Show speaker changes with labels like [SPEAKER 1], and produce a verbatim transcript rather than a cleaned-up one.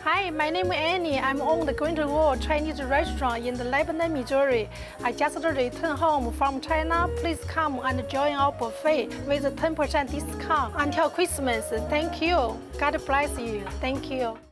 [SPEAKER 1] Hi, my name is Annie. I'm on the GreatWall Chinese restaurant in the Lebanon, Missouri. I just returned home from China. Please come and join our buffet with a ten percent discount until Christmas. Thank you. God bless you. Thank you.